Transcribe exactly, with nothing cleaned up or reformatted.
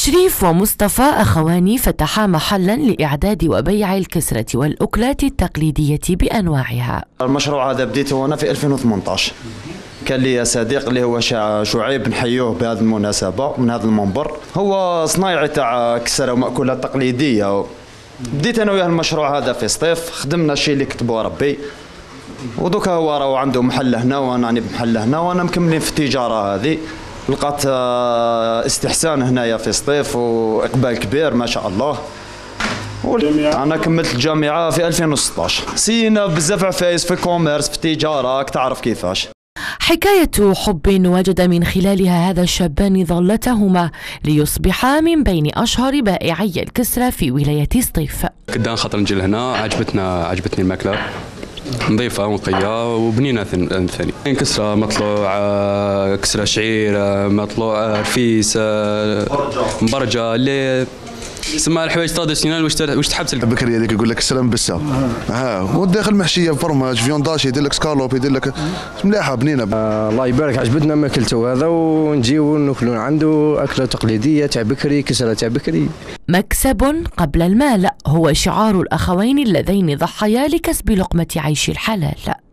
شريف ومصطفى أخوان فتحا محلا لإعداد وبيع الكسرة والأكلات التقليدية بأنواعها. المشروع هذا بديته أنا في ألفين وثمانية عشر، كان لي صديق اللي هو شعيب، نحيوه بهذه المناسبة من هذا المنبر. هو صنايعي تاع كسرة ومأكولات تقليدية. بديت أنا وياه المشروع هذا في سطيف، خدمنا الشيء اللي كتبه ربي، ودوكا هو راهو عنده محل هنا وأنا راني بمحل هنا، وأنا مكملين في التجارة هذه. لقات استحسان هنايا في سطيف وإقبال كبير ما شاء الله. أنا كملت الجامعة في ألفين وستة عشر. سينا بزاف عفايس في الكوميرس في التجارة، تعرف كيفاش. حكاية حب وجد من خلالها هذا الشابان ظلتهما ليصبحا من بين أشهر بائعي الكسرة في ولاية سطيف. كدا خاطر نجي لهنا عجبتنا عجبتني الماكلة نظيفة ونقية وبنينة ثاني. كسرة مطلوع، كسرة شعير، مطلوع رفيس، مبرجة اللي سما الحوايج تراديسيونال. واش واش تحب تلقى بكري هذيك يقول لك السلام بسه ها، والداخل محشيه فرماج فيونداش، يدير لك سكالوب، يدير لك مليحه بنينه. آه الله يبارك، عجبتنا ماكلته هذا، ونجيو ناكلوا عنده اكله تقليديه تاع بكري، كسره تاع بكري. مكسب قبل المال هو شعار الأخوين اللذين ضحيا لكسب لقمة عيش الحلال.